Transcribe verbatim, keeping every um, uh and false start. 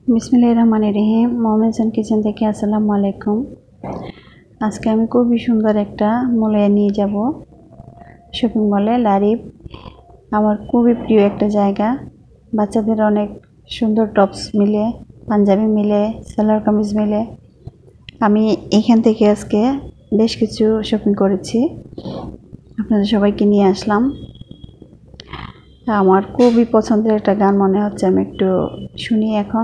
বিসমিল্লাহির রহমানির রহিম। মোমেনসন কিচেন থেকে আসসালামু আলাইকুম। আজকে আমি খুবই সুন্দর একটা মলে নিয়ে যাব শপিং মলে। লারিব আমার খুবই প্রিয় একটা জায়গা। বাচ্চাদের অনেক সুন্দর টপস মিলে, পাঞ্জাবি মিলে, সালোয়ার কামিজ মিলে। আমি এখান থেকে আজকে বেশ কিছু শপিং করেছি, আপনাদের সবাইকে নিয়ে আসলাম। আমার খুবই পছন্দের একটা গান মনে হচ্ছে, আমি একটু শুনি এখন।